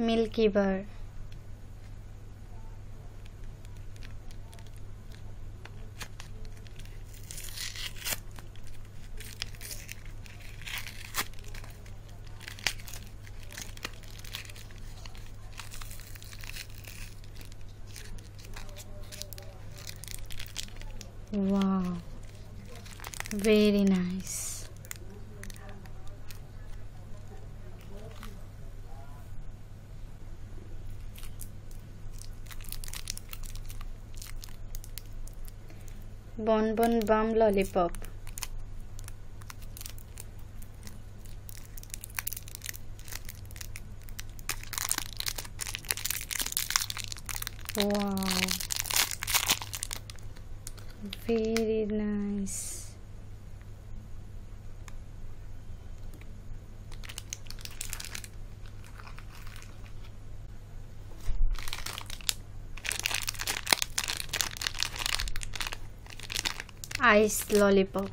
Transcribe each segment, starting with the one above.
milkybar, wow, very nice. Bonbon bum lollipop, wow, very nice. Ice lollipop,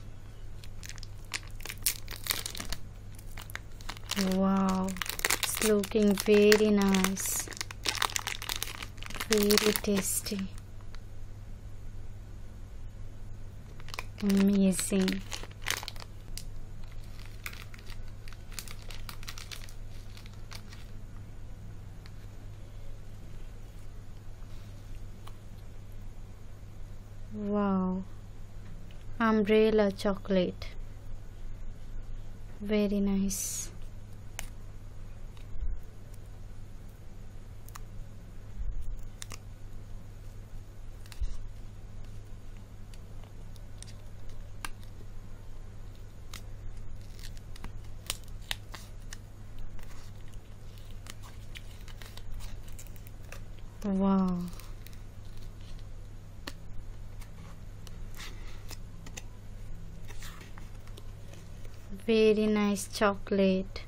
wow, it's looking very nice, very tasty, amazing. Wow, umbrella chocolate, very nice. Wow, very nice chocolate,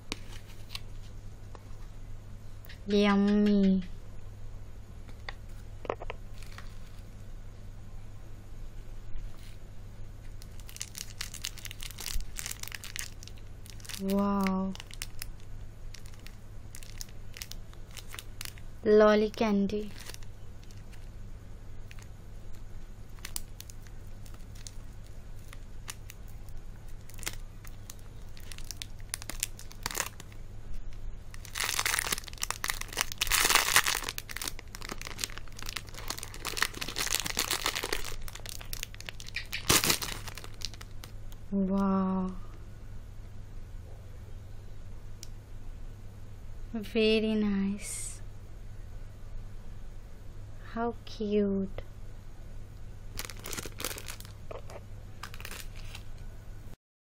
yummy. Wow, Loli candy, wow, very nice. How cute.